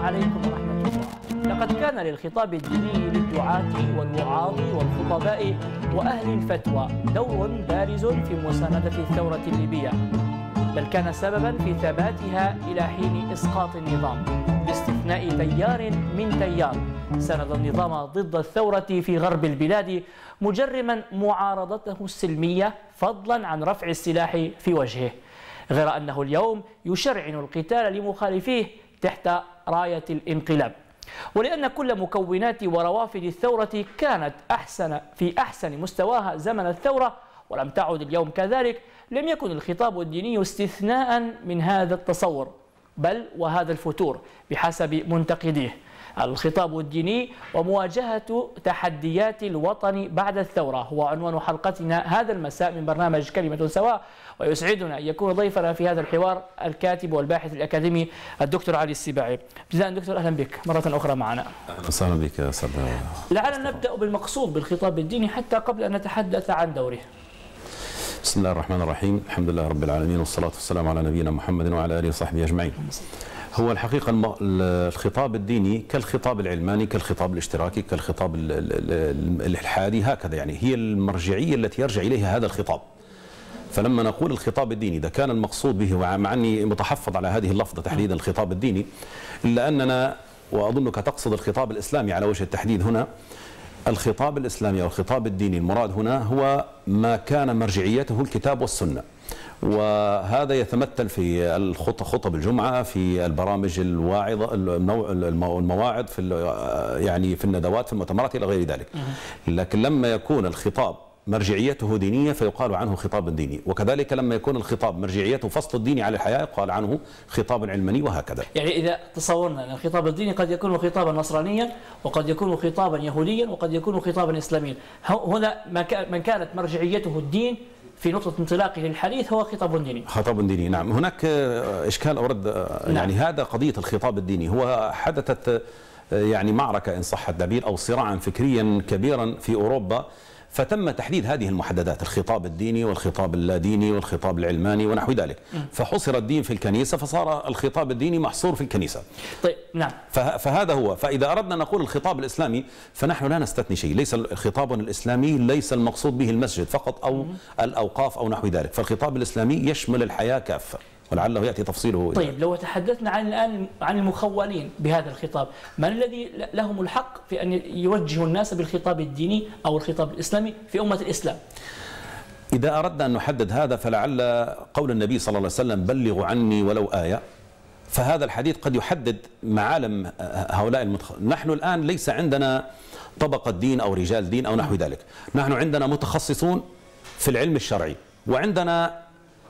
عليكم ورحمة الله. لقد كان للخطاب الديني للدعاة والوعاظ والخطباء وأهل الفتوى دور بارز في مساندة الثورة الليبية، بل كان سببا في ثباتها إلى حين إسقاط النظام، باستثناء تيار من تيار ساند النظام ضد الثورة في غرب البلاد، مجرما معارضته السلمية فضلا عن رفع السلاح في وجهه، غير أنه اليوم يشرعن القتال لمخالفيه تحت راية الانقلاب. ولأن كل مكونات وروافد الثورة كانت في أحسن مستواها زمن الثورة ولم تعد اليوم كذلك، لم يكن الخطاب الديني استثناء من هذا التصور، بل وهذا الفتور بحسب منتقديه. الخطاب الديني ومواجهة تحديات الوطن بعد الثورة هو عنوان حلقتنا هذا المساء من برنامج كلمة سواء، ويسعدنا أن يكون ضيفنا في هذا الحوار الكاتب والباحث الأكاديمي الدكتور علي السباعي. ابتداء دكتور أهلا بك مرة أخرى معنا. أهلا وسهلا بك يا أستاذ. لعلنا نبدأ بالمقصود بالخطاب الديني حتى قبل أن نتحدث عن دوره. بسم الله الرحمن الرحيم، الحمد لله رب العالمين، والصلاة والسلام على نبينا محمد وعلى آله وصحبه أجمعين. هو الحقيقة الخطاب الديني كالخطاب العلماني، كالخطاب الاشتراكي، كالخطاب الإلحادي، هكذا يعني هي المرجعية التي يرجع إليها هذا الخطاب. فلما نقول الخطاب الديني إذا كان المقصود به، مع أني متحفظ على هذه اللفظة تحديدا الخطاب الديني، إلا أننا وأظنك تقصد الخطاب الإسلامي على وجه التحديد هنا. الخطاب الإسلامي أو الخطاب الديني المراد هنا هو ما كان مرجعيته الكتاب والسنة، وهذا يتمثل في خطب الجمعة، في البرامج الواعظة، المواعظ، في الندوات، في المؤتمرات إلى غير ذلك. لكن لما يكون الخطاب مرجعيته دينية فيقال عنه خطاب ديني، وكذلك لما يكون الخطاب مرجعيته فصل الدين على الحياة يقال عنه خطاب علماني، وهكذا. يعني إذا تصورنا أن الخطاب الديني قد يكون خطابا نصرانيا، وقد يكون خطابا يهوديا، وقد يكون خطابا إسلاميا، هنا من كانت مرجعيته الدين في نقطة انطلاقه للحديث هو خطاب ديني. خطاب ديني، نعم. هناك إشكال أورد يعني هذا قضية الخطاب الديني. هو حدثت يعني معركة إن صح التعبير أو صراعا فكريا كبيرا في أوروبا، فتم تحديد هذه المحددات: الخطاب الديني والخطاب اللاديني والخطاب العلماني ونحو ذلك. فحصر الدين في الكنيسة فصار الخطاب الديني محصور في الكنيسة. طيب نعم. فهذا هو. فإذا أردنا نقول الخطاب الإسلامي فنحن لا نستثني شيء. ليس الخطاب الإسلامي ليس المقصود به المسجد فقط أو الأوقاف أو نحو ذلك، فالخطاب الإسلامي يشمل الحياة كافة، ولعله يأتي تفصيله. طيب لو تحدثنا الآن عن المخولين بهذا الخطاب، من الذي لهم الحق في أن يوجهوا الناس بالخطاب الديني أو الخطاب الإسلامي في أمة الإسلام؟ إذا أردنا أن نحدد هذا فلعل قول النبي صلى الله عليه وسلم: بلغوا عني ولو آية، فهذا الحديث قد يحدد معالم هؤلاء نحن الآن ليس عندنا طبقة دين أو رجال دين أو نحو ذلك، نحن عندنا متخصصون في العلم الشرعي، وعندنا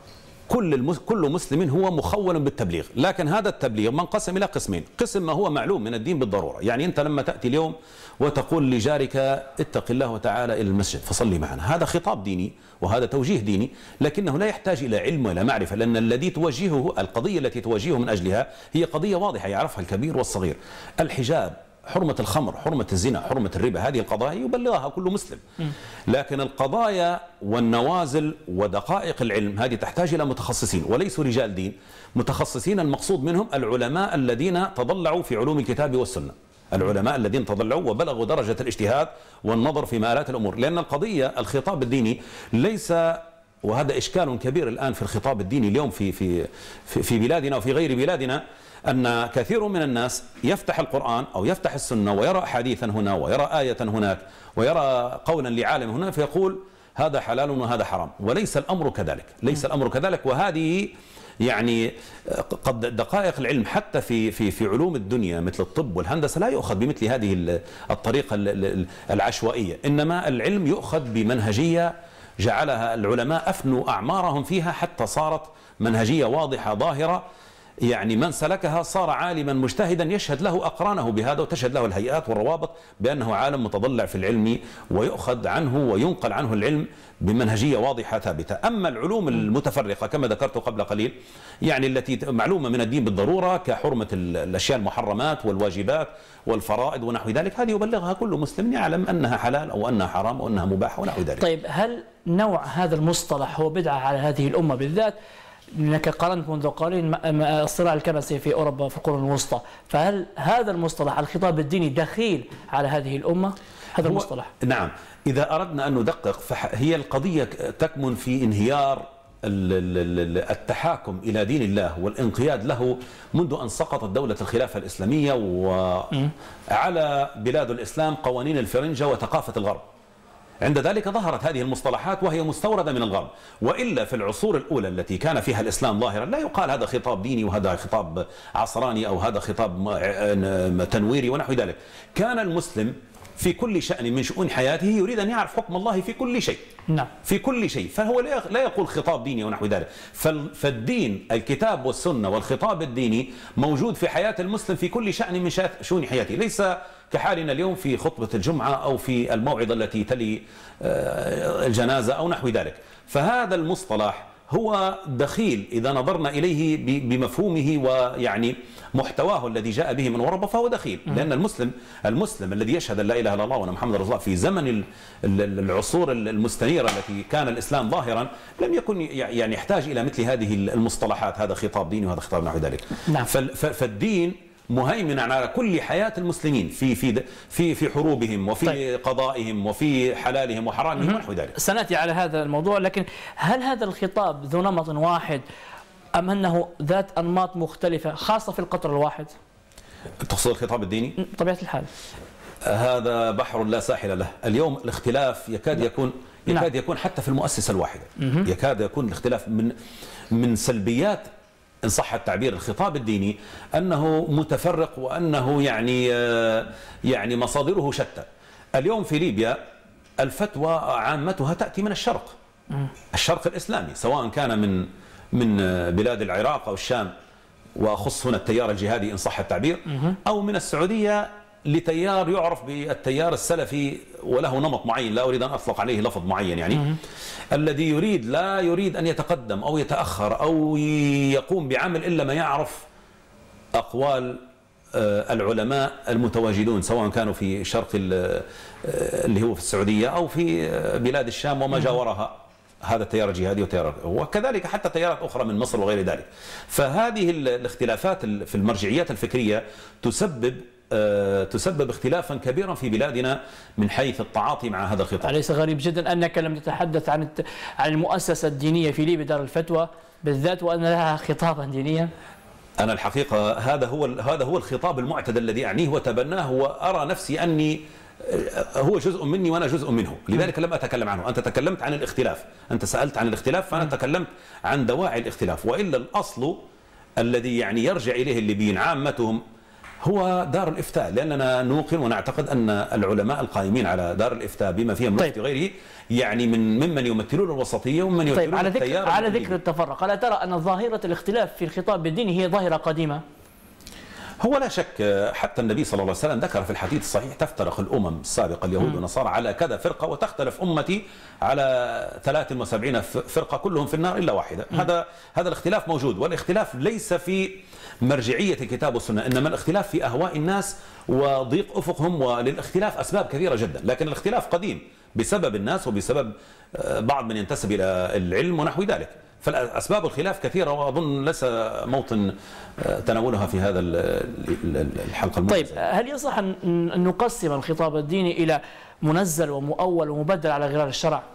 كل مسلم هو مخول بالتبليغ. لكن هذا التبليغ منقسم إلى قسمين: قسم ما هو معلوم من الدين بالضرورة، يعني أنت لما تأتي اليوم وتقول لجارك اتق الله وتعالى إلى المسجد فصلي معنا، هذا خطاب ديني وهذا توجيه ديني، لكنه لا يحتاج إلى علم ولا معرفة، لأن الذي توجهه، القضية التي توجهه من أجلها هي قضية واضحة يعرفها الكبير والصغير: الحجاب، حرمة الخمر، حرمة الزنا، حرمة الربا، هذه القضايا يبلغها كل مسلم. لكن القضايا والنوازل ودقائق العلم هذه تحتاج إلى متخصصين وليسوا رجال دين. متخصصين المقصود منهم العلماء الذين تضلعوا في علوم الكتاب والسنة، العلماء الذين تضلعوا وبلغوا درجة الاجتهاد والنظر في مآلات الأمور. لأن القضية الخطاب الديني ليس، وهذا إشكال كبير الآن في الخطاب الديني اليوم في بلادنا وفي غير بلادنا، أن كثير من الناس يفتح القرآن أو يفتح السنة ويرى حديثا هنا ويرى آية هناك ويرى قولا لعالم هنا فيقول هذا حلال وهذا حرام، وليس الأمر كذلك، ليس الأمر كذلك. وهذه يعني قد دقائق العلم حتى في علوم الدنيا مثل الطب والهندسة لا يؤخذ بمثل هذه الطريقة العشوائية، إنما العلم يؤخذ بمنهجية جعلها العلماء أفنوا أعمارهم فيها حتى صارت منهجية واضحة ظاهرة، يعني من سلكها صار عالما مجتهدا يشهد له أقرانه بهذا وتشهد له الهيئات والروابط بأنه عالم متضلع في العلم، ويؤخذ عنه وينقل عنه العلم بمنهجية واضحة ثابتة. أما العلوم المتفرقة كما ذكرت قبل قليل، يعني التي معلومة من الدين بالضرورة كحرمة الأشياء المحرمات والواجبات والفرائض ونحو ذلك، هذه يبلغها كل مسلم يعلم أنها حلال أو أنها حرام أو أنها مباحة ونحو ذلك. طيب هل نوع هذا المصطلح هو بدعة على هذه الأمة بالذات؟ لأنك قارنت منذ قليل الصراع الكنسي في أوروبا في القرون الوسطى، فهل هذا المصطلح الخطاب الديني دخيل على هذه الأمة؟ هذا المصطلح نعم، إذا أردنا أن ندقق فهي القضية تكمن في انهيار التحاكم إلى دين الله والانقياد له منذ أن سقطت دولة الخلافة الإسلامية وعلى بلاد الإسلام قوانين الفرنجة وثقافة الغرب. عند ذلك ظهرت هذه المصطلحات وهي مستوردة من الغرب، وإلا في العصور الأولى التي كان فيها الإسلام ظاهرا لا يقال هذا خطاب ديني وهذا خطاب عصراني أو هذا خطاب تنويري ونحو ذلك. كان المسلم في كل شأن من شؤون حياته يريد أن يعرف حكم الله في كل شيء. نعم. في كل شيء، فهو لا يقول خطاب ديني ونحو ذلك. فالدين الكتاب والسنة والخطاب الديني موجود في حياة المسلم في كل شأن من شؤون حياته، ليس كحالنا اليوم في خطبة الجمعة أو في الموعظة التي تلي الجنازة أو نحو ذلك. فهذا المصطلح هو دخيل إذا نظرنا إليه بمفهومه ويعني محتواه الذي جاء به من أوروبا، فهو دخيل. لأن المسلم الذي يشهد أن لا إله إلا الله وأن محمد رسول الله في زمن العصور المستنيرة التي كان الإسلام ظاهرا لم يكن يعني يحتاج إلى مثل هذه المصطلحات، هذا خطاب ديني وهذا خطاب نحو ذلك. نعم. فالدين مهيمن على كل حياة المسلمين في حروبهم وفي طيب. قضائهم وفي حلالهم وحرامهم ونحو ذلك. سنأتي على هذا الموضوع، لكن هل هذا الخطاب ذو نمط واحد أم أنه ذات أنماط مختلفة خاصة في القطر الواحد؟ تقصد الخطاب الديني؟ طبيعة الحال هذا بحر لا ساحل له. اليوم الاختلاف يكاد يكون حتى في المؤسسة الواحدة. يكاد يكون الاختلاف من سلبيات إن صح التعبير الخطاب الديني أنه متفرق وأنه يعني مصادره شتى. اليوم في ليبيا الفتوى عامتها تأتي من الشرق الإسلامي، سواء كان من بلاد العراق أو الشام، وأخص هنا التيار الجهادي إن صح التعبير، أو من السعودية لتيار يعرف بالتيار السلفي وله نمط معين، لا أريد أن أطلق عليه لفظ معين، يعني الذي لا يريد أن يتقدم أو يتأخر أو يقوم بعمل إلا ما يعرف أقوال العلماء المتواجدون، سواء كانوا في شرق اللي هو في السعودية أو في بلاد الشام وما جاورها. هذا التيار الجهادي وكذلك حتى تيارات أخرى من مصر وغير ذلك. فهذه الاختلافات في المرجعيات الفكرية تسبب اختلافا كبيرا في بلادنا من حيث التعاطي مع هذا الخطاب. أليس غريب جدا أنك لم تتحدث عن المؤسسة الدينية في ليبيا دار الفتوى بالذات وأن لها خطابا دينيا؟ أنا الحقيقة هذا هو الخطاب المعتدل الذي أعنيه وتبناه، وأرى نفسي أني هو جزء مني وأنا جزء منه، لذلك لم أتكلم عنه. أنت تكلمت عن الاختلاف، أنت سألت عن الاختلاف، فأنا تكلمت عن دواعي الاختلاف. وإلا الأصل الذي يعني يرجع إليه الليبيين عامتهم هو دار الإفتاء، لأننا نوقن ونعتقد أن العلماء القائمين على دار الإفتاء بما فيهم المفتي وغيره يعني ممن يمثلون الوسطية وممن يمثلون التيار. على ذكر التفرق، ألا ترى أن ظاهرة الاختلاف في الخطاب الديني هي ظاهرة قديمة؟ هو لا شك، حتى النبي صلى الله عليه وسلم ذكر في الحديث الصحيح تفترق الأمم السابقة اليهود والنصارى على كذا فرقة وتختلف أمتي على 73 فرقة كلهم في النار إلا واحدة. هذا الاختلاف موجود، والاختلاف ليس في مرجعية الكتاب والسنة، إنما الاختلاف في أهواء الناس وضيق أفقهم، وللاختلاف أسباب كثيرة جدا. لكن الاختلاف قديم بسبب الناس وبسبب بعض من ينتسب إلى العلم ونحو ذلك. فالأسباب الخلاف كثيرة، وأظن ليس موطن تناولها في هذا الحلقة المناسبة. طيب، هل يصح أن نقسم الخطاب الديني إلى منزل ومؤول ومبدل على غرار الشرع؟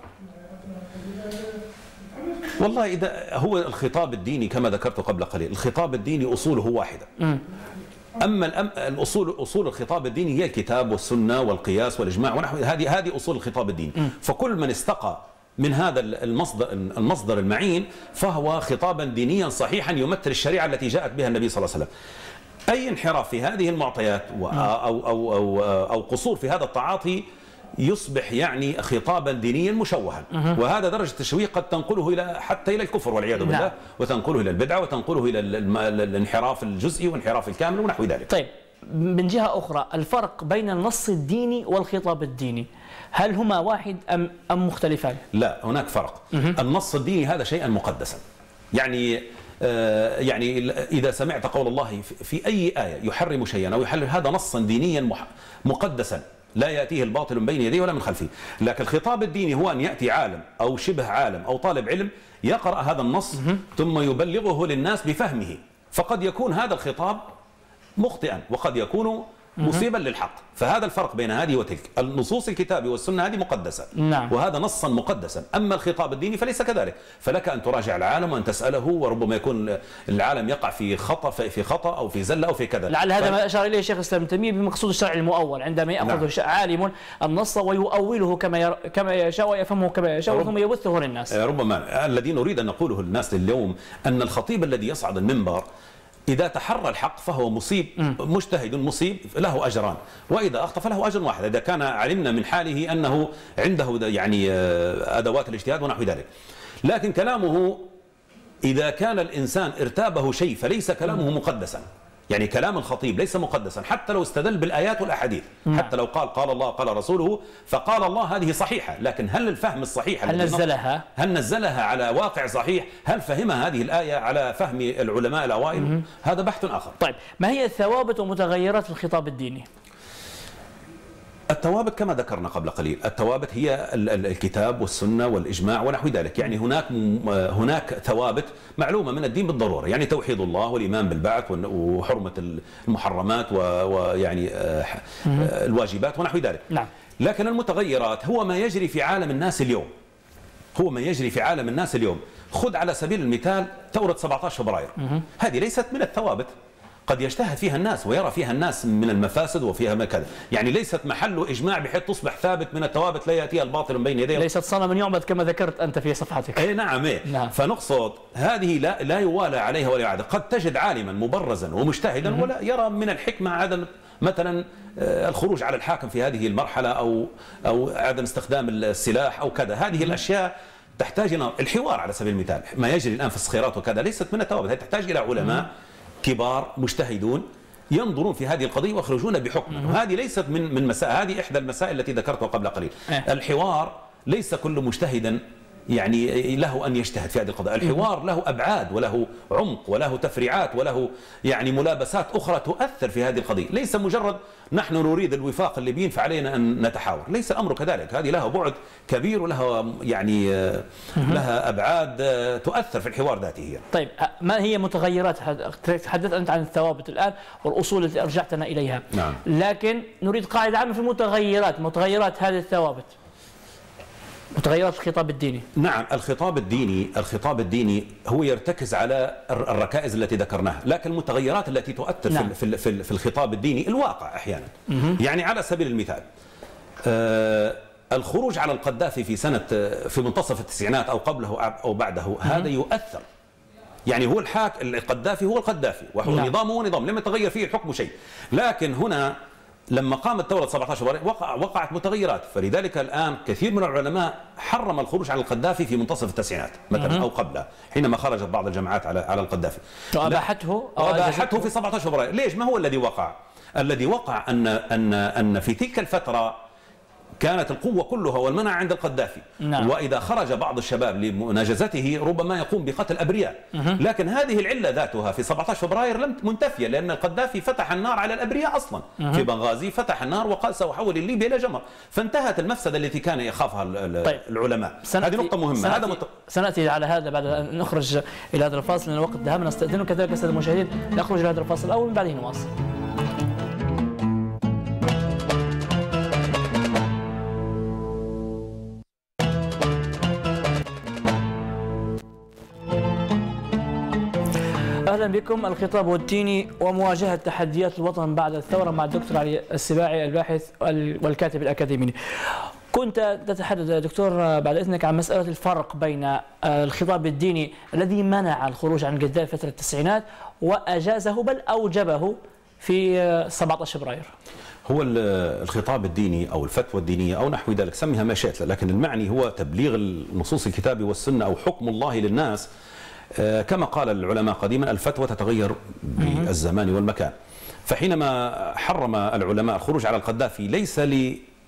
والله إذا هو الخطاب الديني كما ذكرت قبل قليل، الخطاب الديني أصوله واحدة. أما أصول الخطاب الديني هي الكتاب والسنة والقياس والإجماع ونحو هذه أصول الخطاب الديني. فكل من استقى من هذا المصدر المعين فهو خطابا دينيا صحيحا يمثل الشريعة التي جاءت بها النبي صلى الله عليه وسلم. أي انحراف في هذه المعطيات أو قصور في هذا التعاطي يصبح يعني خطابا دينيا مشوها، وهذا درجة التشويه قد تنقله حتى إلى الكفر والعياذ بالله، وتنقله إلى البدعة، وتنقله إلى الانحراف الجزئي وانحراف الكامل ونحو ذلك. طيب، من جهة أخرى الفرق بين النص الديني والخطاب الديني هل هما واحد أم مختلفان؟ لا، هناك فرق. النص الديني هذا شيئا مقدسا، يعني إذا سمعت قول الله في أي آية يحرم شيئا أو يحلل، هذا نصا دينيا مقدسا لا يأتيه الباطل من بين يديه ولا من خلفه. لكن الخطاب الديني هو أن يأتي عالم أو شبه عالم أو طالب علم يقرأ هذا النص ثم يبلغه للناس بفهمه، فقد يكون هذا الخطاب مخطئا وقد يكون مصيبا للحق. فهذا الفرق بين هذه وتلك. النصوص الكتاب والسنة هذه مقدسة، نعم. وهذا نصا مقدسا. أما الخطاب الديني فليس كذلك، فلك أن تراجع العالم وأن تسأله، وربما يكون العالم يقع في خطأ أو في زلة أو في كذا. لعل هذا ما أشار إليه شيخ الإسلام ابن تيمية بمقصود الشرع المؤول، عندما يأخذ عالم النص ويؤوله كما يشاء ويفهمه كما يشاء ثم يبثه للناس. ربما الذي نريد أن نقوله للناس اليوم أن الخطيب الذي يصعد المنبر إذا تحرى الحق فهو مصيب، مجتهد مصيب له أجران، وإذا أخطأ فله أجر واحد، إذا كان علمنا من حاله أنه عنده يعني أدوات الاجتهاد ونحو ذلك. لكن كلامه إذا كان الإنسان ارتابه شيء فليس كلامه مقدسا، يعني كلام الخطيب ليس مقدسا حتى لو استدل بالآيات والأحاديث، حتى لو قال الله قال رسوله فقال الله هذه صحيحة، لكن هل الفهم الصحيح هل نزلها على واقع صحيح؟ هل فهم هذه الآية على فهم العلماء الأوائل؟ هذا بحث آخر. طيب، ما هي الثوابت ومتغيرات الخطاب الديني؟ الثوابت كما ذكرنا قبل قليل، الثوابت هي الكتاب والسنة والإجماع ونحو ذلك. يعني هناك ثوابت معلومة من الدين بالضرورة، يعني توحيد الله والإيمان بالبعث وحرمة المحرمات ويعني الواجبات ونحو ذلك. نعم. لكن المتغيرات هو ما يجري في عالم الناس اليوم. خذ على سبيل المثال ثورة 17 فبراير، هذه ليست من الثوابت، قد يجتهد فيها الناس ويرى فيها الناس من المفاسد وفيها ما كذا، يعني ليست محل إجماع بحيث تصبح ثابت من الثوابت لا يأتيها الباطل من بين يديه، ليست صنم يعبد كما ذكرت أنت في صفحتك. أي نعم. نعم. فنقصد هذه لا يوالى عليها ولا يعاد. قد تجد عالما مبرزا ومجتهدا ولا يرى من الحكمة عدم مثلا الخروج على الحاكم في هذه المرحلة أو عدم استخدام السلاح أو كذا. هذه الأشياء تحتاج إلى الحوار. على سبيل المثال ما يجري الآن في الصخيرات وكذا ليست من الثوابت، هي تحتاج إلى علماء كبار مجتهدون ينظرون في هذه القضية ويخرجون بحكم. وهذه ليست من مسائل، هذه إحدى المسائل التي ذكرتها قبل قليل. الحوار ليس كل مجتهدا يعني له أن يجتهد في هذه القضايا. الحوار له أبعاد وله عمق وله تفريعات وله يعني ملابسات أخرى تؤثر في هذه القضية. ليس مجرد نحن نريد الوفاق الليبيين فعلينا أن نتحاور، ليس الأمر كذلك. هذه لها بعد كبير ولها يعني لها أبعاد تؤثر في الحوار ذاته هي. طيب، ما هي متغيرات؟ تحدثت أنت عن الثوابت الآن والأصول التي أرجعتنا إليها. نعم. لكن نريد قاعدة عامة في متغيرات هذه الثوابت، متغيرات الخطاب الديني. نعم. الخطاب الديني هو يرتكز على الركائز التي ذكرناها، لكن المتغيرات التي تؤثر نعم. في الخطاب الديني الواقع أحيانا. يعني على سبيل المثال الخروج على القذافي في منتصف التسعينات أو قبله أو بعده، هذا يؤثر. يعني هو القذافي هو القذافي ونظامه هو نظام، لم يتغير فيه الحكم شيء. لكن هنا لما قامت ثورة 17 فبراير وقعت متغيرات، فلذلك الآن كثير من العلماء حرم الخروج على القذافي في منتصف التسعينات مثلا أو قبلها، حينما خرجت بعض الجماعات على القذافي وأباحته في 17 فبراير. ليش؟ ما هو الذي وقع؟ الذي وقع أن في تلك الفترة كانت القوة كلها والمنع عند القذافي. نعم. وإذا خرج بعض الشباب لمناجزته ربما يقوم بقتل أبرياء. لكن هذه العلة ذاتها في 17 فبراير لم منتفية، لأن القذافي فتح النار على الأبرياء أصلا. في بنغازي فتح النار وقال سأحول ليبيا إلى جمر، فانتهت المفسدة التي كان يخافها العلماء. هذه نقطة مهمة. سنأتي على هذا بعد أن نخرج إلى هذا الفاصل، لأن الوقت ذهب. نستأذنكم كذلك السادة المشاهدين نخرج إلى هذا الفاصل الأول، من بعده نواصل. أهلا بكم. الخطاب الديني ومواجهة تحديات الوطن بعد الثورة مع الدكتور علي السباعي، الباحث والكاتب الأكاديمي. كنت تتحدث دكتور بعد إذنك عن مسألة الفرق بين الخطاب الديني الذي منع الخروج عن القذافي فترة التسعينات وأجازه بل أوجبه في 17 فبراير. هو الخطاب الديني أو الفتوى الدينية أو نحو ذلك، سميها ما شئت، لكن المعني هو تبليغ النصوص الكتاب والسنة أو حكم الله للناس. كما قال العلماء قديما الفتوى تتغير بالزمان والمكان. فحينما حرم العلماء الخروج على القذافي ليس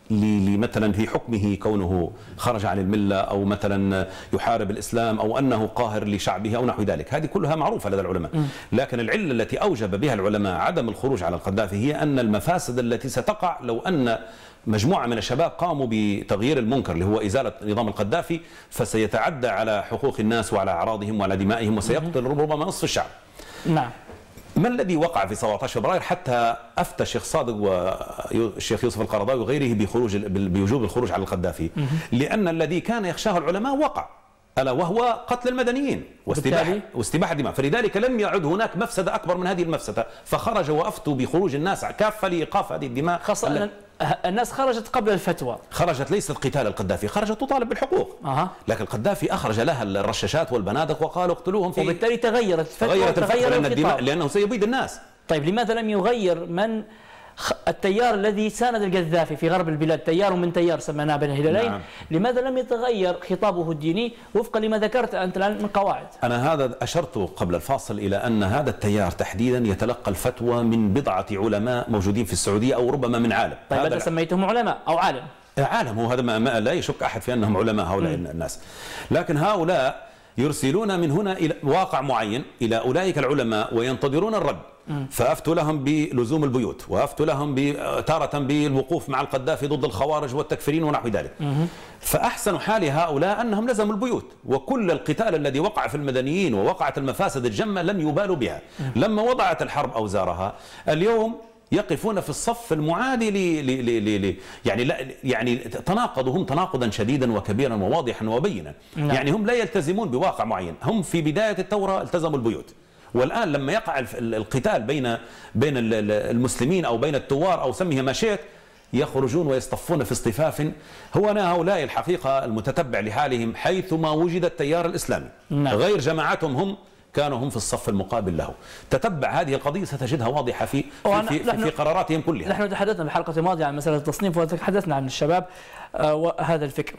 مثلا في حكمه كونه خرج عن الملة أو مثلا يحارب الإسلام أو أنه قاهر لشعبه أو نحو ذلك، هذه كلها معروفة لدى العلماء. لكن العلة التي أوجب بها العلماء عدم الخروج على القذافي هي أن المفاسد التي ستقع لو أن مجموعة من الشباب قاموا بتغيير المنكر اللي هو إزالة نظام القذافي، فسيتعدى على حقوق الناس وعلى أعراضهم وعلى دمائهم وسيقتل ربما نصف الشعب. نعم. ما الذي وقع في 17 فبراير حتى أفتى الشيخ صادق والشيخ يوسف القرضاوي وغيره بوجوب الخروج على القذافي؟ لأن الذي كان يخشاه العلماء وقع، ألا وهو قتل المدنيين واستباحة الدماء، فلذلك لم يعد هناك مفسدة أكبر من هذه المفسدة، فخرجوا وأفتوا بخروج الناس كافة لإيقاف هذه الدماء. خاصة أن الناس خرجت قبل الفتوى، خرجت ليست قتال القذافي، خرجت تطالب بالحقوق. لكن القذافي أخرج لها الرشاشات والبنادق وقالوا اقتلوهم فيه، وبالتالي تغيرت الفتوى لأنه سيبيد الناس. طيب لماذا لم يغير التيار الذي ساند القذافي في غرب البلاد، تيار من تيار سميناه بين الهلالين؟ نعم. لماذا لم يتغير خطابه الديني وفقا لما ذكرت أنت الآن من قواعد؟ أنا هذا أشرت قبل الفاصل إلى أن هذا التيار تحديدا يتلقى الفتوى من بضعة علماء موجودين في السعودية أو ربما من عالم. طيب أنت سميتهم علماء أو عالم؟ عالم، هو هذا ما لا يشك أحد في أنهم علماء هؤلاء الناس، لكن هؤلاء يرسلون من هنا إلى واقع معين إلى أولئك العلماء وينتظرون الرد، فأفتوا لهم بلزوم البيوت، وأفتوا لهم تارة بالوقوف مع القذافي ضد الخوارج والتكفيرين ونحو ذلك. فأحسن حال هؤلاء أنهم لزموا البيوت، وكل القتال الذي وقع في المدنيين ووقعت المفاسد الجمة لم يبالوا بها. لما وضعت الحرب أوزارها اليوم يقفون في الصف المعادي يعني تناقضوا هم تناقضا شديدا وكبيرا وواضحا وبينا. يعني هم لا يلتزمون بواقع معين، هم في بداية الثورة التزموا البيوت، والآن لما يقع القتال بين المسلمين أو بين الثوار أو سميه ما شئت يخرجون ويصطفون في اصطفاف. هؤلاء الحقيقة المتتبع لحالهم حيثما وجد التيار الإسلامي غير جماعتهم هم كانوا هم في الصف المقابل له. تتبع هذه القضية ستجدها واضحة في قراراتهم كلها. نحن تحدثنا بالحلقة الماضية عن مسألة التصنيف وتحدثنا عن الشباب وهذا الفكر.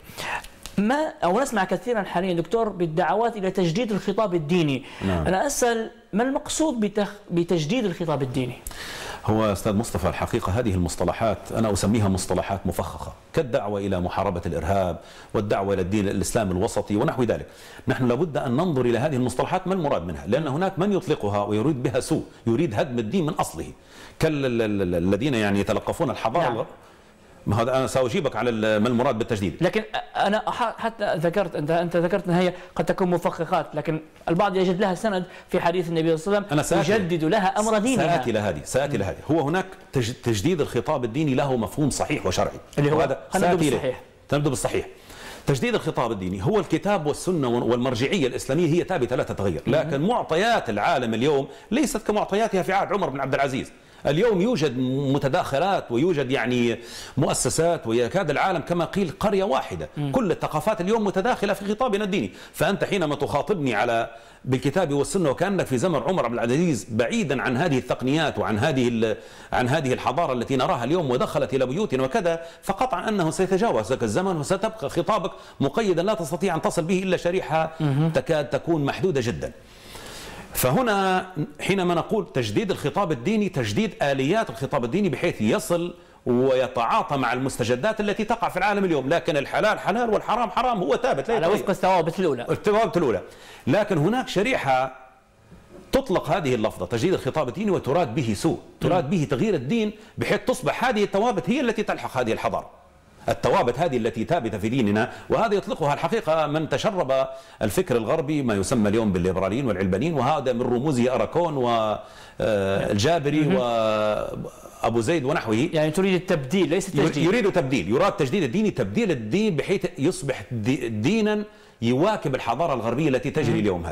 نسمع كثيرا حاليا دكتور بالدعوات إلى تجديد الخطاب الديني. نعم. أنا أسأل ما المقصود بتجديد الخطاب الديني؟ هو أستاذ مصطفى الحقيقة هذه المصطلحات أنا أسميها مصطلحات مفخخة، كالدعوة إلى محاربة الإرهاب والدعوة إلى الدين الإسلام الوسطي ونحو ذلك. نحن لابد أن ننظر إلى هذه المصطلحات ما المراد منها، لأن هناك من يطلقها ويريد بها سوء، يريد هدم الدين من أصله، كالذين يعني يتلقفون الحضارة. نعم. ما هذا أنا سأجيبك على ما المراد بالتجديد. لكن أنا حتى ذكرت أنت ذكرت أن هي قد تكون مفخخات، لكن البعض يجد لها سند في حديث النبي صلى الله عليه وسلم يجدد لها أمر دينها. سآتي لهذه. هو هناك تجديد الخطاب الديني له مفهوم صحيح وشرعي، اللي هو نبدأ بالصحيح. تجديد الخطاب الديني هو الكتاب والسنة والمرجعية الإسلامية هي ثابتة لا تتغير، لكن معطيات العالم اليوم ليست كمعطياتها في عهد عمر بن عبد العزيز. اليوم يوجد متداخلات ويوجد يعني مؤسسات ويكاد العالم كما قيل قرية واحدة. كل الثقافات اليوم متداخلة في خطابنا الديني، فأنت حينما تخاطبني بالكتاب والسنة وكأنك في زمن عمر بن عبد العزيز بعيدا عن هذه التقنيات وعن هذه الحضارة التي نراها اليوم ودخلت إلى بيوتنا وكذا، فقطعا أنه سيتجاوزك الزمن وستبقى خطابك مقيدا لا تستطيع أن تصل به إلا شريحة تكاد تكون محدودة جدا. فهنا حينما نقول تجديد الخطاب الديني، تجديد آليات الخطاب الديني بحيث يصل ويتعاطى مع المستجدات التي تقع في العالم اليوم. لكن الحلال حلال والحرام حرام، هو ثابت على وفق الثوابت الأولى. لكن هناك شريحة تطلق هذه اللفظة تجديد الخطاب الديني وتراد به سوء، تراد به تغيير الدين بحيث تصبح هذه الثوابت هي التي تلحق هذه الحضارة. الثوابت هذه التي ثابتة في ديننا، وهذا يطلقها الحقيقة من تشرب الفكر الغربي ما يسمى اليوم بالليبراليين والعلمانيين، وهذا من رموزه أراكون والجابري وأبو زيد ونحوه. يعني تريد التبديل ليس التجديد. يريد تبديل، يراد تجديد الدين، تبديل الدين بحيث يصبح دينا يواكب الحضارة الغربية التي تجري اليوم.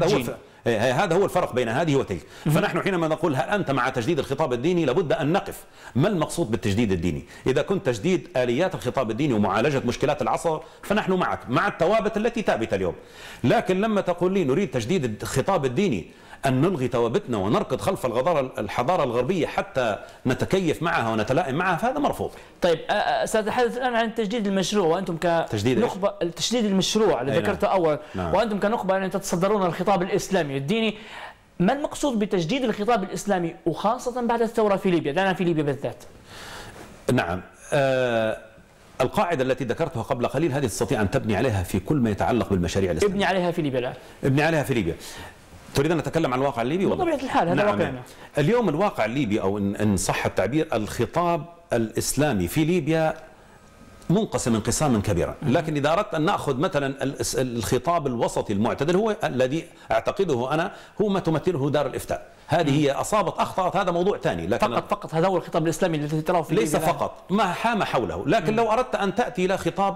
هذا هو الفرق بين هذه وتلك. فنحن حينما نقول هل أنت مع تجديد الخطاب الديني لابد أن نقف ما المقصود بالتجديد الديني. إذا كنت تجديد آليات الخطاب الديني ومعالجة مشكلات العصر فنحن معك مع الثوابت التي ثابتة اليوم. لكن لما تقول لي نريد تجديد الخطاب الديني أن نلغي ثوابتنا ونركض خلف الحضارة الغربية حتى نتكيف معها ونتلائم معها، فهذا مرفوض. طيب سأتحدث الآن عن التجديد المشروع، وأنتم كنخبة التجديد المشروع اللي ذكرته أول. نعم. وأنتم كنخبة أن تتصدرون الخطاب الإسلامي الديني، ما المقصود بتجديد الخطاب الإسلامي وخاصة بعد الثورة في ليبيا، لأننا في ليبيا بالذات؟ نعم. القاعدة التي ذكرتها قبل قليل هذه تستطيع أن تبني عليها في كل ما يتعلق بالمشاريع الإسلامية. ابني عليها في ليبيا الآن. ابني عليها في ليبيا. تريد أن نتكلم عن الواقع الليبي؟ بطبيعة الحال هذا واقعنا. اليوم الواقع الليبي، أو إن صح التعبير، الخطاب الإسلامي في ليبيا منقسم انقساما كبيرا. لكن إذا أردت أن نأخذ مثلا الخطاب الوسطي المعتدل، هو الذي أعتقده أنا هو ما تمثله دار الإفتاء. هذه هي أصابت أخطأت، هذا موضوع ثاني. لكن فقط هذا هو الخطاب الإسلامي الذي تراه في ليس فقط، ما حام حوله. لكن لو أردت أن تأتي إلى خطاب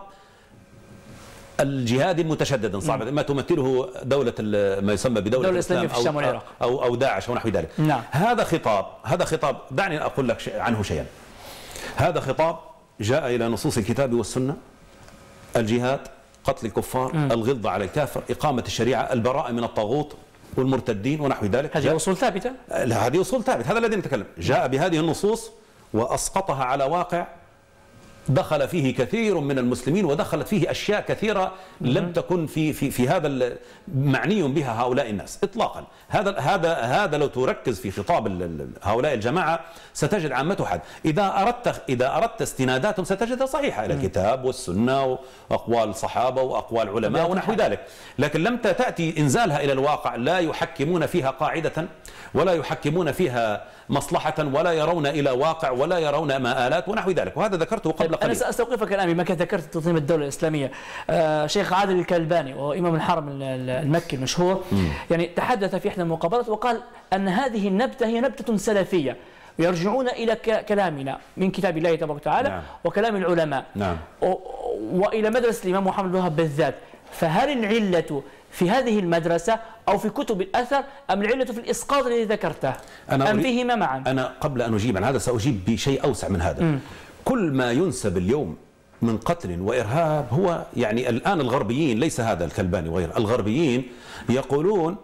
الجهاد المتشدد صعب ما تمثله دولة ما يسمى بدولة الإسلام في الشام والعراق أو داعش أو نحو ذلك. نعم. هذا خطاب دعني أقول لك عنه شيئا. هذا خطاب جاء إلى نصوص الكتاب والسنة: الجهاد، قتل الكفار، الغلظة على الكافر، إقامة الشريعة، البراءة من الطاغوت والمرتدين ونحو ذلك. هذه أصول ثابتة؟ لا، هذه أصول ثابتة. هذا الذي نتكلم. جاء بهذه النصوص وأسقطها على واقع دخل فيه كثير من المسلمين، ودخلت فيه أشياء كثيرة لم تكن في هذا معني بها هؤلاء الناس إطلاقا. هذا لو تركز في خطاب هؤلاء الجماعة ستجد عامته حد. إذا أردت استناداتهم ستجدها صحيحة إلى الكتاب والسنة وأقوال الصحابة وأقوال علماء ونحو ذلك. لكن لم تأتي إنزالها إلى الواقع. لا يحكمون فيها قاعدة، ولا يحكمون فيها مصلحة، ولا يرون إلى واقع، ولا يرون مآلات ونحو ذلك. وهذا ذكرته قبل قليل. أنا سأستوقفك الآن بما ذكرت تنظيم الدولة الإسلامية. شيخ عادل الكلباني وهو إمام الحرم المكي المشهور يعني تحدث في إحدى المقابلات وقال أن هذه النبتة هي نبتة سلفية، ويرجعون إلى كلامنا من كتاب الله تبارك وتعالى. نعم. وكلام العلماء. نعم. وإلى مدرسة الإمام محمد بن الوهاب بالذات. فهل العلة في هذه المدرسة أو في كتب الأثر، أم العلة في الإسقاط الذي ذكرته، أم فيهما معا؟ أنا قبل أن أجيب عن هذا سأجيب بشيء أوسع من هذا. كل ما ينسب اليوم من قتل وإرهاب هو يعني الآن الغربيين، ليس هذا الكلباني وغيره، الغربيين يقولون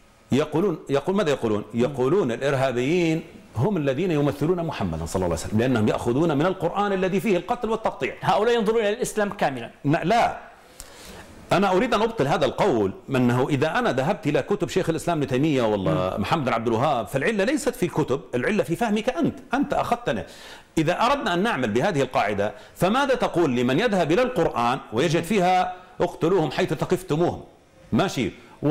ماذا يقولون؟ يقولون الإرهابيين هم الذين يمثلون محمدا صلى الله عليه وسلم، لأنهم يأخذون من القرآن الذي فيه القتل والتقطيع. هؤلاء ينظرون إلى الإسلام كاملا. لا، أنا أريد أن أبطل هذا القول، أنه إذا أنا ذهبت إلى كتب شيخ الإسلام ابن تيمية والله محمد بن عبد الوهاب، فالعلة ليست في الكتب، العلة في فهمك أنت أخذتنا. إذا أردنا أن نعمل بهذه القاعدة، فماذا تقول لمن يذهب إلى القرآن ويجد فيها اقتلوهم حيث ثقفتموهم، ماشي،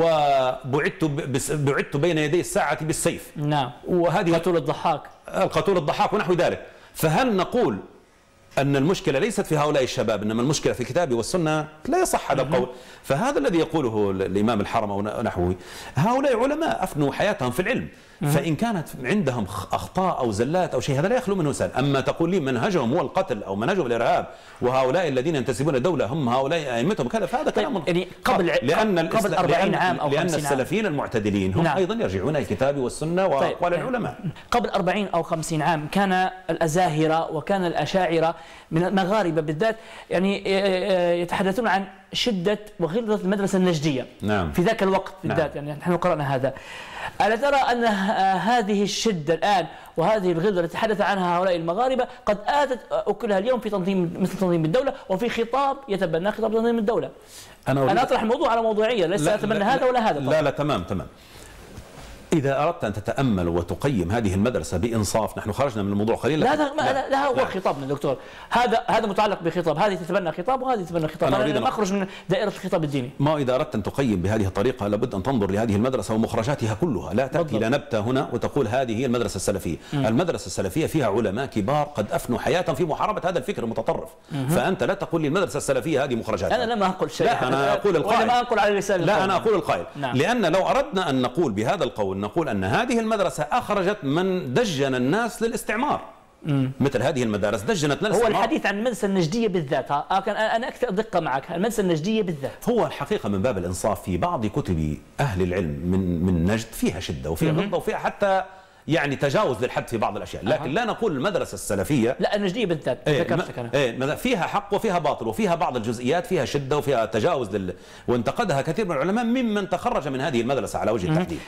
وبعدت بين يدي الساعة بالسيف. نعم. وهذه القتول الضحاك ونحو ذلك. فهل نقول أن المشكلة ليست في هؤلاء الشباب، إنما المشكلة في الكتاب والسنة؟ لا يصح هذا القول. فهذا الذي يقوله الإمام الحرم أو نحوه، هؤلاء علماء أفنوا حياتهم في العلم، فإن كانت عندهم أخطاء أو زلات أو شيء هذا لا يخلو منه إنسان. أما تقول لي منهجهم هو القتل أو منهجهم الإرهاب، وهؤلاء الذين ينتسبون الدولة هم هؤلاء أئمتهم كذا، فهذا كلام يعني قبل 40 عام أو 50 عام. لأن السلفيين المعتدلين هم أيضا يرجعون الكتاب والسنة وأقوال العلماء. قبل 40 أو 50 عام كان الأزاهرة وكان الأشاعرة من المغاربة بالذات يعني يتحدثون عن شدة وغلظة المدرسة النجدية. نعم. في ذاك الوقت بالذات. نعم. يعني نحن قرأنا هذا. ألا ترى أن هذه الشدة الآن وهذه الغلظة التي تحدث عنها هؤلاء المغاربة قد آتت أكلها اليوم في تنظيم مثل تنظيم الدولة، وفي خطاب يتبنى خطاب تنظيم الدولة؟ أنا أطرح الموضوع على موضوعية، ليس أتبنى هذا ولا هذا. لا تمام. إذا أردت أن تتأمل وتقيم هذه المدرسة بإنصاف، نحن خرجنا من الموضوع قليلا. لا هو خطابنا دكتور، هذا متعلق بخطاب، هذه تتبنى خطاب وهذه تتبنى خطاب. أنا لم أخرج من دائرة الخطاب الديني. ما إذا أردت أن تقيم بهذه الطريقة لابد أن تنظر لهذه المدرسة ومخرجاتها كلها، لا تأتي إلى نبتة هنا وتقول هذه هي المدرسة السلفية. المدرسة السلفية فيها علماء كبار قد أفنوا حياتهم في محاربة هذا الفكر المتطرف. فأنت لا تقول لي المدرسة السلفية هذه مخرجاتها. أنا لم أقل شيء. لا، أنا أقول القائل. وأنا ما أقول على لسان القائل. لا، أنا أقول القائل. نعم. لأن لو أردنا أن نقول بهذا القول، نقول أن هذه المدرسة أخرجت من دجن الناس للاستعمار. مثل هذه المدارس دجنت للاستعمار. هو الحديث عن المدرسة النجدية بالذات، أنا أكثر دقة معك، المدرسة النجدية بالذات. هو الحقيقة من باب الإنصاف في بعض كتب أهل العلم من نجد فيها شدة وفيها غلظة وفيها حتى يعني تجاوز للحد في بعض الأشياء، لكن لا نقول المدرسة السلفية. لا، النجدية بالذات ذكرتك أنا. فيها حق وفيها باطل وفيها بعض الجزئيات فيها شدة وفيها تجاوز وانتقدها كثير من العلماء ممن تخرج من هذه المدرسة على وجه التحديد.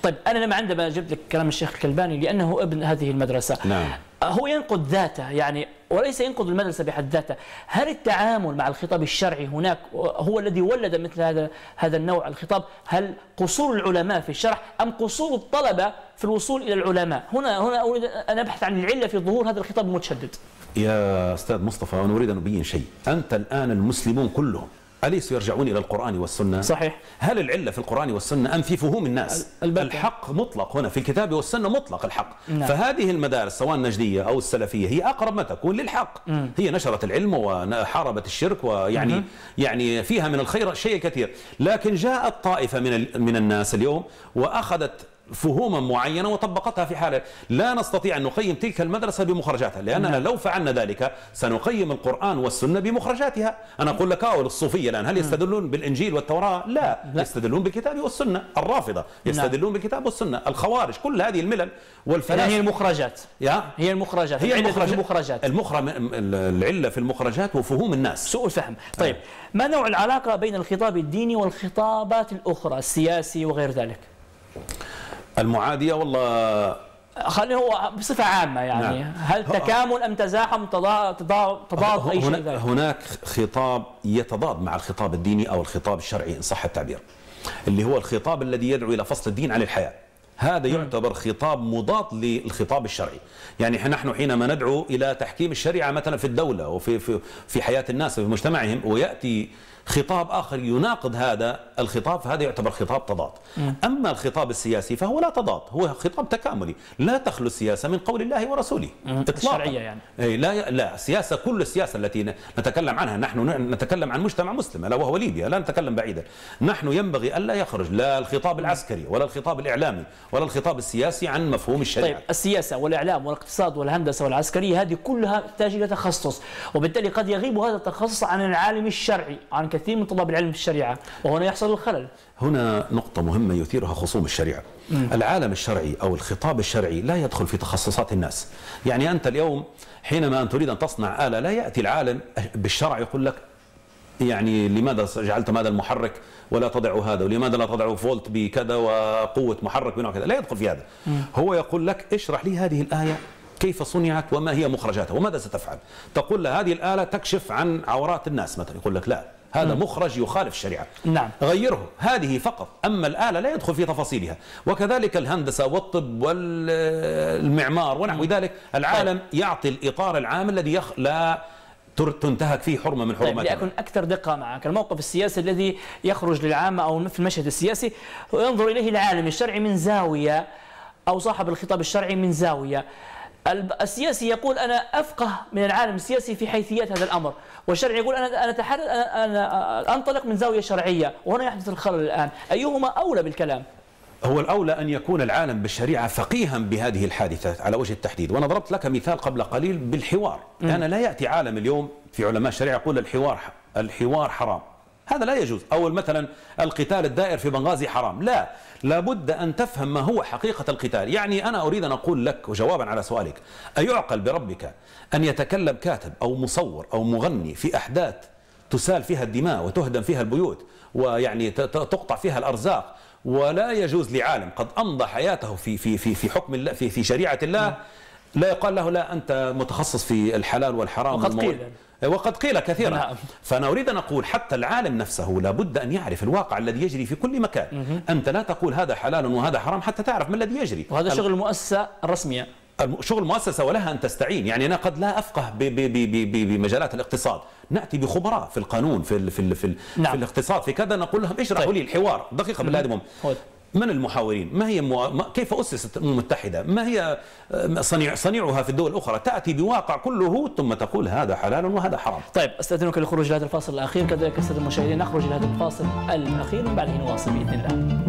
طيب أنا لما عندما جبت لك كلام الشيخ الكلباني لأنه ابن هذه المدرسة، نعم. هو ينقد ذاته يعني وليس ينقد المدرسة بحد ذاتها. هل التعامل مع الخطاب الشرعي هناك هو الذي ولد مثل هذا النوع الخطاب؟ هل قصور العلماء في الشرح أم قصور الطلبة في الوصول إلى العلماء؟ هنا أريد أن أبحث عن العلة في ظهور هذا الخطاب المتشدد. يا أستاذ مصطفى، أنا أريد أن أبين شيء. أنت الآن المسلمون كلهم أليسوا يرجعون إلى القرآن والسنة؟ صحيح. هل العلة في القرآن والسنة أم في فهوم الناس؟ الحق مطلق هنا في الكتاب والسنة، مطلق الحق. نعم. فهذه المدارس سواء النجدية أو السلفية هي أقرب ما تكون للحق. هي نشرت العلم وحاربت الشرك، ويعني يعني فيها من الخير شيء كثير. لكن جاءت طائفة من الناس اليوم وأخذت فهوما معينة وطبقتها في حالة. لا نستطيع أن نقيم تلك المدرسة بمخرجاتها، لأننا لو فعلنا ذلك سنقيم القرآن والسنة بمخرجاتها. أنا أقول لك الصوفية الآن هل يستدلون بالإنجيل والتوراة؟ لا. يستدلون بالكتاب والسنة. الرافضة يستدلون بالكتاب والسنة. الخوارج، كل هذه الملل والفلاسفة هي المخرجات. هي المخرجات. العلة في المخرجات وفهوم الناس، سوء الفهم. طيب ما نوع العلاقة بين الخطاب الديني والخطابات الأخرى السياسي وغير ذلك؟ المعادية والله خليه هو بصفة عامة يعني. نعم. هل تكامل أم تزاحم تضاد أي شيء؟ هناك خطاب يتضاد مع الخطاب الديني أو الخطاب الشرعي إن صح التعبير، اللي هو الخطاب الذي يدعو إلى فصل الدين عن الحياة. هذا يعتبر خطاب مضاد للخطاب الشرعي. يعني نحن حينما ندعو إلى تحكيم الشريعة مثلا في الدولة وفي حياة الناس في مجتمعهم، ويأتي خطاب آخر يناقض هذا الخطاب، فهذا يعتبر خطاب تضاد. أما الخطاب السياسي فهو لا تضاد، هو خطاب تكاملي. لا تخلو السياسة من قول الله ورسوله إطلاقا. الشرعية يعني. لا السياسة، كل السياسة التي نتكلم عنها، نحن نتكلم عن مجتمع مسلم ألا وهو ليبيا، لا نتكلم بعيدا. نحن ينبغي ألا يخرج لا الخطاب العسكري ولا الخطاب الإعلامي ولا الخطاب السياسي عن مفهوم الشريعة. طيب السياسة والإعلام والاقتصاد والهندسة والعسكرية هذه كلها تحتاج إلى تخصص، وبالتالي قد يغيب هذا التخصص عن العالم الشرعي، عن كثير من طلاب العلم في الشريعة، وهنا يحصل الخلل. هنا نقطة مهمة يثيرها خصوم الشريعة. العالم الشرعي أو الخطاب الشرعي لا يدخل في تخصصات الناس. يعني أنت اليوم حينما أن تريد أن تصنع آلة، لا يأتي العالم بالشرع يقول لك يعني لماذا جعلت هذا المحرك ولا تضع هذا، ولماذا لا تضع فولت بكذا وقوة محرك بنوع كذا، لا يدخل في هذا. هو يقول لك اشرح لي هذه الآية كيف صنعت وما هي مخرجاتها وماذا ستفعل. تقول له هذه الآلة تكشف عن عورات الناس مثلا، يقول لك لا، هذا مخرج يخالف الشريعة. نعم. غيره، هذه فقط. أما الآلة لا يدخل في تفاصيلها. وكذلك الهندسة والطب والمعمار ونحو ذلك، العالم يعطي الإطار العام الذي لا تنتهك فيه حرمة من حرمات. طيب لأكون أكثر دقة معك، الموقف السياسي الذي يخرج للعامة أو في المشهد السياسي ينظر إليه العالم الشرعي من زاوية، أو صاحب الخطاب الشرعي من زاوية. السياسي يقول أنا أفقه من العالم السياسي في حيثيات هذا الأمر، والشرعي يقول أنا أنطلق من زاوية شرعية، وهنا يحدث الخلل الآن. أيهما أولى بالكلام؟ هو الأولى أن يكون العالم بالشريعة فقيها بهذه الحادثة على وجه التحديد. وأنا ضربت لك مثال قبل قليل بالحوار. أنا لا يأتي عالم اليوم في علماء الشريعة يقول الحوار حرام، هذا لا يجوز. أو مثلا القتال الدائر في بنغازي حرام، لا، لابد أن تفهم ما هو حقيقة القتال. يعني أنا أريد أن أقول لك وجوابا على سؤالك، أيعقل بربك أن يتكلم كاتب أو مصور أو مغني في أحداث تسال فيها الدماء وتهدم فيها البيوت ويعني تقطع فيها الأرزاق، ولا يجوز لعالم قد أمضى حياته في حكم الله في شريعة الله لا يقال له لا أنت متخصص في الحلال والحرام وقد قيل كثيرا. نعم. فأنا أريد أن أقول حتى العالم نفسه لابد أن يعرف الواقع الذي يجري في كل مكان. أنت لا تقول هذا حلال وهذا حرام حتى تعرف ما الذي يجري. وهذا شغل المؤسسة الرسمية، شغل المؤسسة، ولها أن تستعين. يعني أنا قد لا أفقه بمجالات الاقتصاد، نأتي بخبراء في القانون في نعم. في الاقتصاد في كذا، نقول لهم اشرحوا لي الحوار دقيقة بالله المهم. من المحاورين؟ ما هي كيف أسست الأمم المتحدة؟ ما هي صنيعها في الدول الأخرى؟ تأتي بواقع كله ثم تقول هذا حلال وهذا حرام. طيب أستأذنك للخروج لهذا الفاصل الأخير، كذلك السادة المشاهدين نخرج لهذا الفاصل الأخير وبعده نواصل بإذن الله.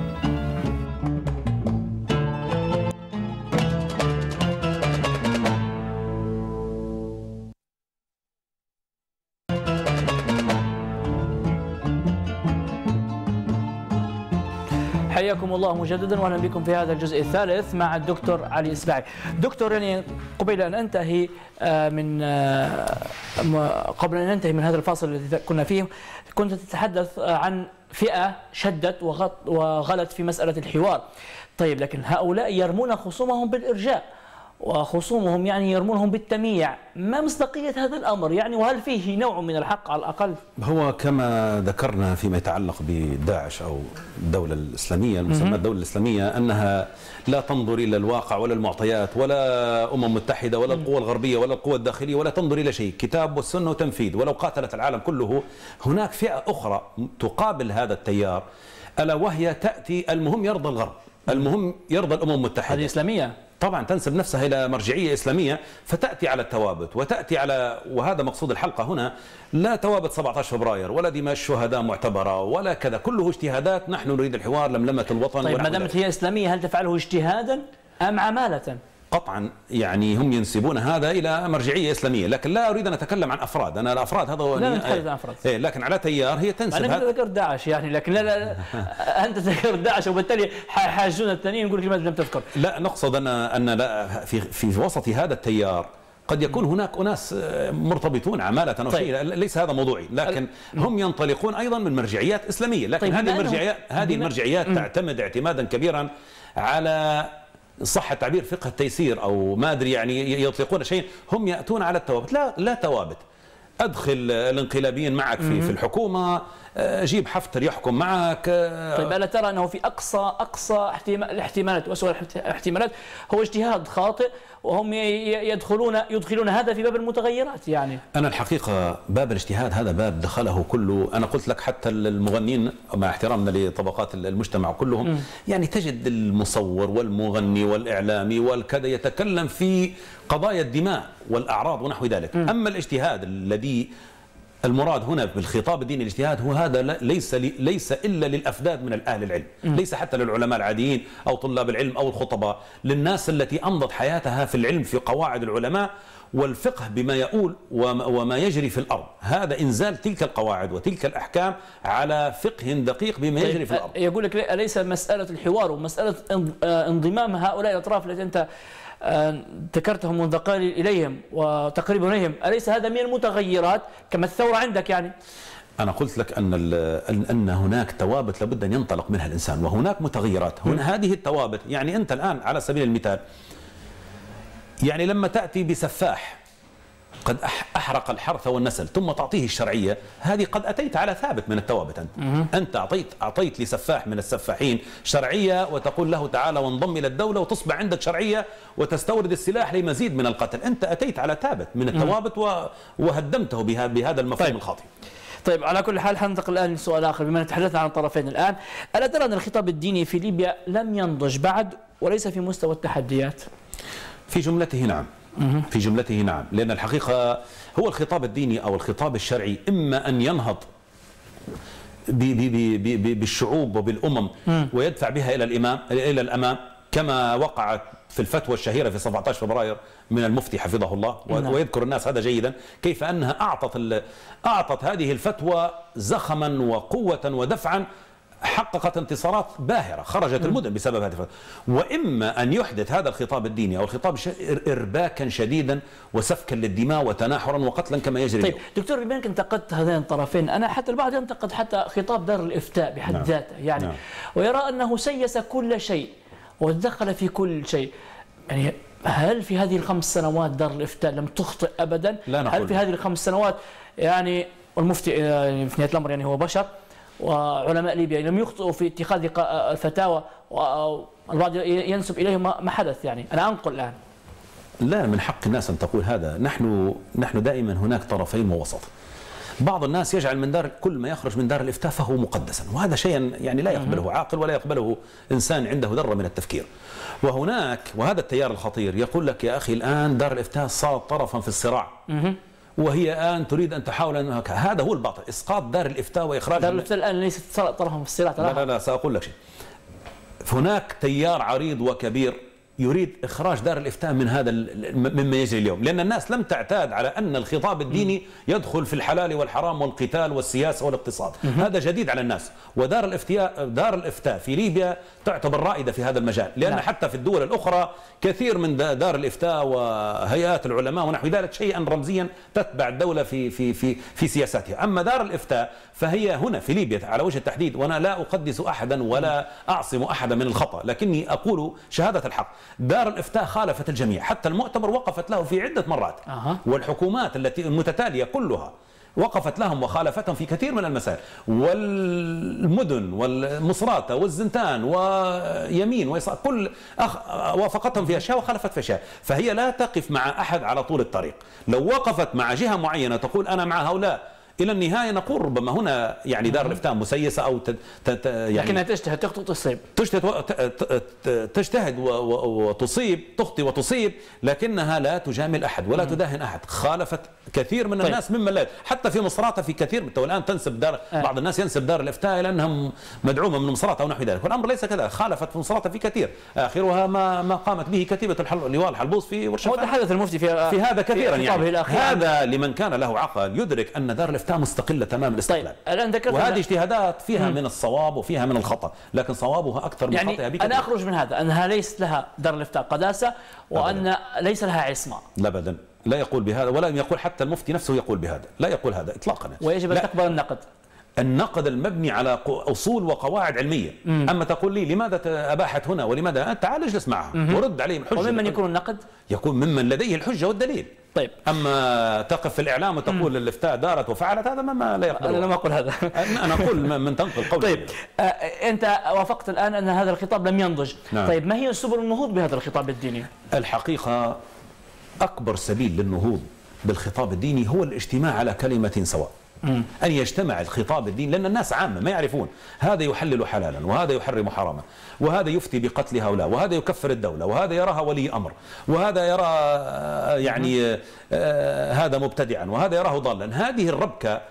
حياكم الله مجددا واهلا بكم في هذا الجزء الثالث مع الدكتور علي إسباعي. دكتور، يعني قبل ان ننتهي من هذا الفاصل الذي كنا فيه، كنت تتحدث عن فئة شدت وغلت في مسألة الحوار. طيب لكن هؤلاء يرمون خصومهم بالإرجاء، وخصومهم يعني يرمونهم بالتمييع، ما مصداقية هذا الأمر يعني؟ وهل فيه نوع من الحق على الأقل؟ هو كما ذكرنا فيما يتعلق بداعش أو الدولة الإسلامية، المسمى الدولة الإسلامية، أنها لا تنظر إلى الواقع ولا المعطيات ولا متحدة ولا القوى الغربية ولا القوى الداخلية، ولا تنظر إلى شيء، كتاب والسنة وتنفيذ. ولو قاتلت العالم كله، هناك فئة أخرى تقابل هذا التيار، ألا وهي تأتي المهم يرضى الغرب، المهم يرضى الأمم المتحدة. هذه إسلامية طبعا، تنسب نفسها إلى مرجعية إسلامية، فتأتي على التوابت وتأتي على، وهذا مقصود الحلقة هنا، لا توابت 17 فبراير ولا دماء الشهداء معتبرة ولا كذا، كله اجتهادات. نحن نريد الحوار، لملمة الوطن. طيب ما دامت هي إسلامية، هل تفعله اجتهادا أم عمالة؟ قطعا يعني هم ينسبون هذا الى مرجعيه اسلاميه، لكن لا اريد ان اتكلم عن افراد، انا الافراد هذا لا نتحدث عن افراد، لكن على تيار هي تنسب. انا ذكرت داعش يعني، لكن لا انت ذكرت داعش، وبالتالي حاجون الثانيين يقول لماذا لم تذكر؟ لا، نقصد ان لا في وسط هذا التيار قد يكون هناك أناس مرتبطون عمالة أو شيء، ليس هذا موضوعي، لكن هم ينطلقون أيضا من مرجعيات إسلامية، لكن هذه المرجعيات تعتمد اعتمادا كبيرا على صح التعبير فقه التيسير أو ما أدري، يعني يطلقون شيء، هم يأتون على التوابت. لا توابت، أدخل الانقلابيين معك في الحكومة، جيب حفتر يحكم معك. طيب ألا ترى أنه في أقصى الاحتمالات وأسوأ الاحتمالات هو اجتهاد خاطئ، وهم يدخلون هذا في باب المتغيرات؟ يعني أنا الحقيقة باب الاجتهاد هذا باب دخله كله، أنا قلت لك حتى المغنين مع احترامنا لطبقات المجتمع كلهم، يعني تجد المصور والمغني والإعلامي والكذا يتكلم في قضايا الدماء والأعراض ونحو ذلك. أما الاجتهاد الذي المراد هنا بالخطاب الديني، الاجتهاد هو هذا ليس إلا للأفداد من أهل العلم، ليس حتى للعلماء العاديين أو طلاب العلم أو الخطباء، للناس التي أمضت حياتها في العلم في قواعد العلماء والفقه بما يقول وما يجري في الأرض. هذا إنزال تلك القواعد وتلك الأحكام على فقه دقيق بما يجري في الأرض. يقول لك أليس مسألة الحوار ومسألة انضمام هؤلاء الأطراف التي أنت ذكرتهم منذ قليل إليهم وتقريبا إليهم، أليس هذا من المتغيرات كما الثورة عندك؟ يعني أنا قلت لك أن هناك توابت لابد أن ينطلق منها الإنسان، وهناك متغيرات. هذه التوابت، يعني أنت الآن على سبيل المثال، يعني لما تأتي بسفاح قد أحرق الحرث والنسل ثم تعطيه الشرعية، هذه قد أتيت على ثابت من التوابت. أنت أعطيت لسفاح من السفاحين شرعية وتقول له تعالى وانضم إلى الدولة وتصبح عندك شرعية وتستورد السلاح لمزيد من القتل، أنت أتيت على ثابت من التوابت وهدمته بهذا المفهوم الخاطئ. طيب على كل حال حننتقل الآن لسؤال آخر، بما تحدثنا عن الطرفين الآن، ألا ترى أن الخطاب الديني في ليبيا لم ينضج بعد وليس في مستوى التحديات؟ في جملته نعم، في جملته نعم، لأن الحقيقة هو الخطاب الديني أو الخطاب الشرعي إما أن ينهض بالشعوب وبالأمم ويدفع بها إلى الأمام كما وقعت في الفتوى الشهيرة في 17 فبراير من المفتي حفظه الله، ويذكر الناس هذا جيدا، كيف أنها أعطت هذه الفتوى زخما وقوة ودفعا، حققت انتصارات باهرة، خرجت المدن بسبب هذه الفتوى. وإما أن يحدث هذا الخطاب الديني أو الخطاب إرباكا شديدا وسفكا للدماء وتناحرا وقتلا كما يجري. طيب دكتور، بما أنك انتقدت هذين الطرفين، أنا حتى البعض ينتقد حتى خطاب دار الإفتاء بحد ذاته يعني، ويرى أنه سيس كل شيء وتدخل في كل شيء. يعني هل في هذه ال5 سنوات دار الإفتاء لم تخطئ أبدا؟ هل في هذه ال5 سنوات يعني والمفتي في نهاية الأمر يعني هو بشر، وعلماء ليبيا لم يخطئوا في اتخاذ الفتاوى، والبعض ينسب إليهم ما حدث؟ يعني أنا أنقل الآن. لا، من حق الناس أن تقول هذا. نحن دائما هناك طرفين ووسط. بعض الناس يجعل من كل ما يخرج من دار الإفتاء فهو مقدسا، وهذا شيء يعني لا يقبله عاقل ولا يقبله إنسان عنده ذرة من التفكير. وهذا التيار الخطير يقول لك يا أخي الآن دار الإفتاء صارت طرفا في الصراع، وهي الآن تريد أن تحاول أن هذا هو الباطل، إسقاط دار الإفتاء وإخراج دار الإفتاء الآن ليست طرفا في الصراع. لا سأقول لك شيء. هناك تيار عريض وكبير يريد إخراج دار الإفتاء من هذا مما يجري اليوم، لأن الناس لم تعتاد على أن الخطاب الديني يدخل في الحلال والحرام والقتال والسياسة والاقتصاد. هذا جديد على الناس. ودار الإفتاء في ليبيا تعتبر رائدة في هذا المجال، لأن حتى في الدول الأخرى كثير من دار الإفتاء وهيئات العلماء ونحو ذلك شيئا رمزيا تتبع الدولة في سياساتها. أما دار الإفتاء فهي هنا في ليبيا على وجه التحديد، وأنا لا أقدس أحدا ولا أعصم أحدا من الخطأ، لكني أقول شهادة الحق، دار الإفتاء خالفت الجميع، حتى المؤتمر وقفت له في عدة مرات، والحكومات التي المتتالية كلها وقفت لهم وخالفتهم في كثير من المسائل، والمدن والمصراتة والزنتان ويمين ويسار كل وافقتهم في أشياء وخالفت في أشياء. فهي لا تقف مع أحد على طول الطريق. لو وقفت مع جهة معينة تقول أنا مع هؤلاء إلى النهاية، نقول ربما هنا يعني دار الإفتاء مسيسة أو يعني لكنها تجتهد تخطئ تصيب، تجتهد وتصيب، تخطئ وتصيب، لكنها لا تجامل أحد ولا تداهن أحد. خالفت كثير من الناس ممن لا، حتى في مصراتة في كثير والآن تنسب بعض الناس ينسب دار الإفتاء لأنها مدعومة من مصراتة أو نحو ذلك، والأمر ليس كذا. خالفت في مصراتة في كثير، آخرها ما قامت به كتيبة اللواء الحلبوس في ورشة. وتحدث المفتي في هذا كثيرا يعني. هذا لمن لمن كان له عقل يدرك أن دار الإفتاء مستقلة تمام الاستقلال. طيب. وهذه اجتهادات فيها من الصواب وفيها من الخطأ، لكن صوابها أكثر من خطأها بكثير. أنا أخرج من هذا أنها ليس لها دار الإفتاء قداسة، وأن ليس لها عصمة. لا أبدا، لا يقول بهذا، ولا يقول حتى المفتي نفسه يقول بهذا، لا يقول هذا إطلاقا. ويجب أن تقبل النقد المبني على أصول وقواعد علمية. أما تقول لي لماذا أباحت هنا ولماذا، تعال اجلس معها ورد عليهم الحجة. وممن يكون النقد؟ يكون ممن لديه الحجة والدليل. طيب. أما تقف في الإعلام وتقول الإفتاء دارت وفعلت، هذا ما لا يقبل. أنا لم أقل هذا. أنا أقول من تنقل قولي. طيب. أنت وافقت الآن أن هذا الخطاب لم ينضج. نعم. طيب، ما هي سبل النهوض بهذا الخطاب الديني؟ الحقيقة أكبر سبيل للنهوض بالخطاب الديني هو الاجتماع على كلمة سواء. أن يجتمع الخطاب الديني، لأن الناس عامة ما يعرفون، هذا يحلل حلالا وهذا يحرم حراما، وهذا يفتي بقتل هؤلاء، وهذا يكفر الدولة، وهذا يراها ولي أمر، وهذا يرى يعني هذا مبتدعا، وهذا يراه ضالا. هذه الربكة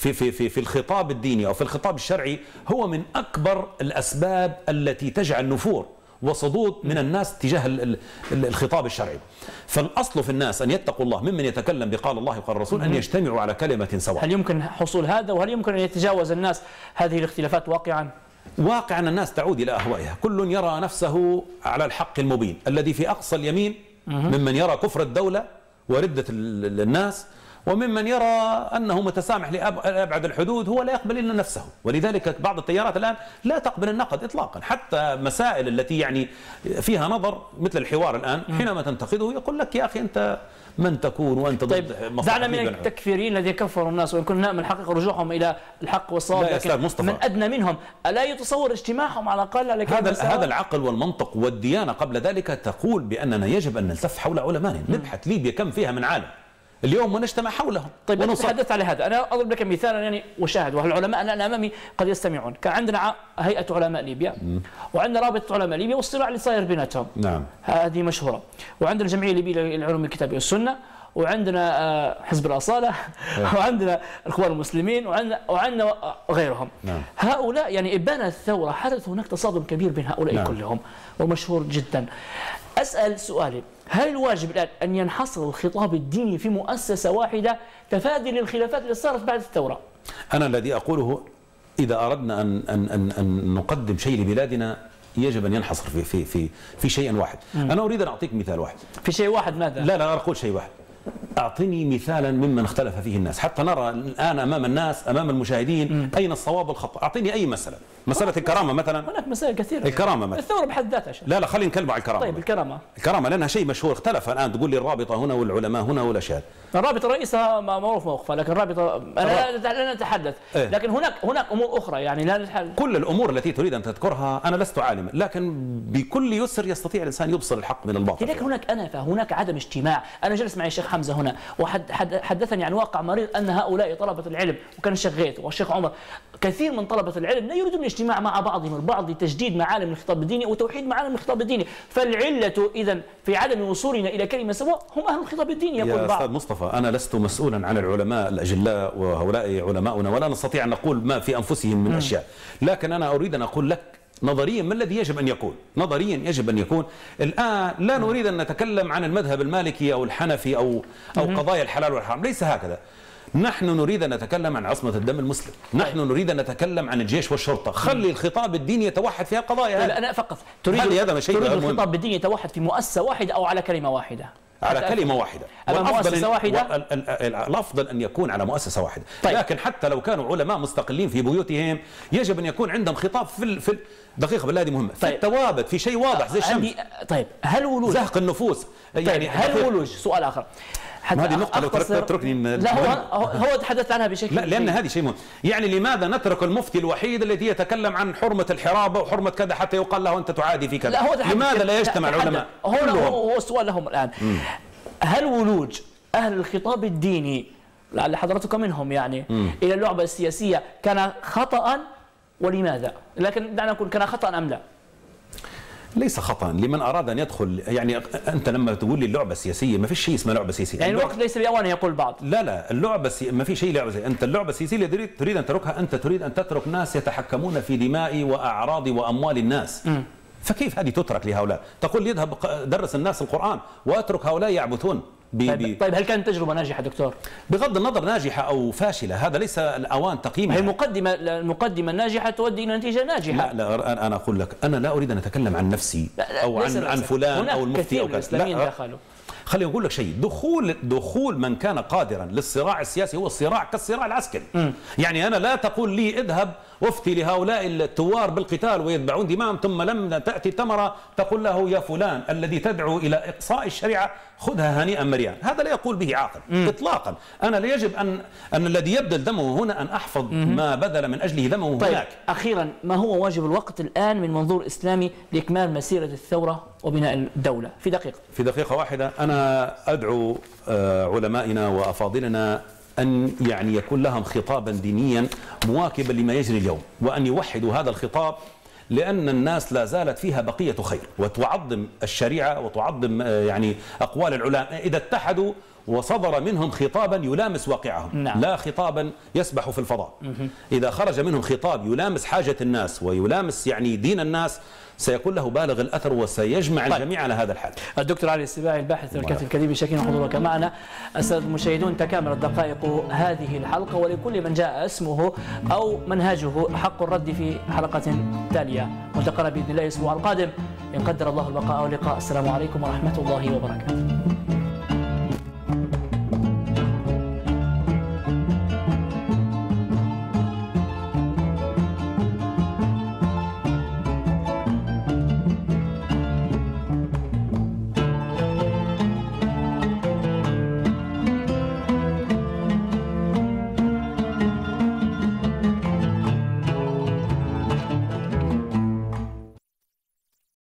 في الخطاب الديني أو في الخطاب الشرعي هو من أكبر الأسباب التي تجعل نفور وصدود من الناس تجاه الخطاب الشرعي. فالأصل في الناس أن يتقوا الله ممن يتكلم بقال الله وقال الرسول، أن يجتمعوا على كلمة سواء. هل يمكن حصول هذا، وهل يمكن أن يتجاوز الناس هذه الاختلافات واقعا؟ واقعا الناس تعود إلى أهوائها، كل يرى نفسه على الحق المبين الذي في أقصى اليمين، ممن يرى كفر الدولة وردة الناس، وممن يرى أنه متسامح لأبعد الحدود، هو لا يقبل إلا نفسه. ولذلك بعض التيارات الآن لا تقبل النقد إطلاقا، حتى مسائل التي يعني فيها نظر مثل الحوار الآن حينما تنتقده يقول لك يا أخي أنت من تكون وأنت ضد. طيب، دعنا من التكفيرين الذين كفروا الناس، وإن كنا من الحقيقة رجوعهم إلى الحق والصواب، لكن من أدنى منهم ألا يتصور اجتماعهم على الأقل؟ هذا العقل والمنطق والديانة قبل ذلك تقول بأننا يجب أن نلتف حول علمائنا. نبحث ليبيا كم فيها من عالم اليوم ونجتمع حولهم. طيب، أنا تحدثت على هذا، أنا أضرب لك مثالا يعني وشاهد، والعلماء أنا أمامي قد يستمعون. كان عندنا هيئة علماء ليبيا، وعندنا رابطة علماء ليبيا، والصراع اللي صاير بيناتهم. نعم. هذه مشهورة. وعندنا الجمعية الليبية للعلوم الكتابية والسنة، وعندنا حزب الأصالة، وعندنا الإخوان المسلمين، وعندنا غيرهم. نعم. هؤلاء يعني إبان الثورة حدث هناك تصادم كبير بين هؤلاء. نعم. كلهم ومشهور جدا. أسأل سؤالي، هل الواجب الآن أن ينحصر الخطاب الديني في مؤسسة واحدة تفادي للخلافات اللي صارت بعد الثورة؟ أنا الذي أقوله إذا أردنا أن نقدم شيء لبلادنا يجب أن ينحصر في شيء واحد. أنا أريد أن أعطيك مثال واحد. في شيء واحد ماذا؟ لا أقول شيء واحد. أعطني مثالا ممن اختلف فيه الناس حتى نرى الآن أمام الناس أمام المشاهدين أين الصواب والخطأ. أعطيني أي مسألة الكرامة مثلا. هناك مسائل كثيرة. الكرامة مثلا. الثورة بحد ذاتها. لا خلينا نتكلم على الكرامة. طيب، الكرامة لأنها شيء مشهور. اختلف الآن تقول لي الرابطة هنا والعلماء هنا والأشياء. الرابطة رئيسها معروف موقفها، لكن الرابطة أنا لا نتحدث. لكن هناك أمور أخرى يعني لا نتحدث. كل الأمور التي تريد أن تذكرها أنا لست عالما، لكن بكل يسر يستطيع الإنسان يبصر الحق من الباطل. لكن هناك أنفة، هناك عدم اجتماع. أنا جلست معي الشيخ حمزة هنا وحدثني عن واقع مريض أن هؤلاء طلبة العلم، وكان الشيخ غيث والشيخ عمر، كثير من طلبة العلم لا يريدون الاجتماع مع بعضهم البعض لتجديد معالم الخطاب الديني وتوحيد معالم الخطاب الديني. فالعلة إذن في عدم وصولنا إلى كلمة سواء هم أهل الخطاب الديني. يقول يا أستاذ مصطفى، أنا لست مسؤولا عن العلماء الأجلاء وهؤلاء علماؤنا، ولا نستطيع أن نقول ما في أنفسهم من أشياء، لكن أنا أريد أن أقول لك نظريا ما الذي يجب أن يكون؟ نظريا يجب أن يكون الآن لا نريد أن نتكلم عن المذهب المالكي أو الحنفي أو قضايا الحلال والحرام، ليس هكذا. نحن نريد أن نتكلم عن عصمة الدم المسلم، نحن نريد أن نتكلم عن الجيش والشرطة، خلي الخطاب الديني يتوحد في القضايا. لا أنا فقط تريد الخطاب الديني يتوحد في مؤسسة واحدة أو على كلمة واحدة؟ على كلمة واحدة. مؤسسة واحدة؟ الأفضل أن يكون على مؤسسة واحدة. طيب. لكن حتى لو كانوا علماء مستقلين في بيوتهم يجب أن يكون عندهم خطاب في دقيقة بالله هذه مهمة. طيب. في التوابت، في شيء واضح زي الشمس. طيب هل ولوج زهق النفوس يعني هل ولوج سؤال آخر هذه النقطة لو تتركني. لا هو تحدث عنها بشكل لا لأن هذه شيء مهم. يعني لماذا نترك المفتي الوحيد الذي يتكلم عن حرمة الحرابة وحرمة كذا حتى يقال له أنت تعادي في كذا؟ لماذا لا يجتمع العلماء؟ هو السؤال لهم الآن. هل ولوج أهل الخطاب الديني لعل حضرتك منهم يعني إلى اللعبة السياسية كان خطأ ولماذا؟ لكن دعنا نقول كان خطأ أم لا؟ ليس خطأ لمن أراد أن يدخل. يعني أنت لما تقول لي اللعبة السياسية ما فيش شيء اسمه لعبة سياسية. يعني الوقت ليس بأوان يقول بعض. لا اللعبة ما في شيء لعبة سياسية. أنت اللعبة السياسية اللي تريد أن تتركها، أنت تريد أن تترك ناس يتحكمون في دماء وأعراض وأموال الناس. فكيف هذه تترك لهؤلاء؟ تقول لي اذهب درس الناس القرآن واترك هؤلاء يعبثون. طيب هل كانت تجربة ناجحة دكتور؟ بغض النظر ناجحة أو فاشلة هذا ليس الأوان تقييمها. هي المقدمة الناجحة تؤدي إلى نتيجة ناجحة. لا أنا أقول لك أنا لا أريد أن أتكلم عن نفسي أو عن فلان أو المفتي أو كذا. خليني أقول لك شيء. دخول من كان قادرا للصراع السياسي هو الصراع كالصراع العسكري. يعني أنا لا تقول لي اذهب وافتي لهؤلاء الثوار بالقتال ويتبعون دماءهم ثم لم تأتي ثمرة تقول له يا فلان الذي تدعو إلى إقصاء الشريعة خذها هنيئا مريئا. هذا لا يقول به عاقل إطلاقا. أنا لا يجب أن الذي يبذل دمه هنا أن أحفظ ما بذل من أجله دمه طيب هناك. أخيرا ما هو واجب الوقت الآن من منظور إسلامي لإكمال مسيرة الثورة وبناء الدولة في دقيقة واحدة؟ أنا أدعو علمائنا وأفاضلنا أن يعني يكون لهم خطابا دينيا مواكبا لما يجري اليوم، وأن يوحدوا هذا الخطاب، لأن الناس لا زالت فيها بقية خير وتعظم الشريعة وتعظم يعني أقوال العلماء إذا اتحدوا وصدر منهم خطابا يلامس واقعهم. لا خطابا يسبح في الفضاء. إذا خرج منهم خطاب يلامس حاجة الناس ويلامس يعني دين الناس سيكون له بالغ الأثر وسيجمع الجميع على هذا الحال. الدكتور علي السباعي الباحث والكاتب الكبير شاكرين حضورك معنا. السادة المشاهدون تكاملت دقائق هذه الحلقة، ولكل من جاء اسمه أو منهجه حق الرد في حلقة تالية ملتقانا بإذن الله الأسبوع القادم إن قدر الله البقاء واللقاء. السلام عليكم ورحمة الله وبركاته.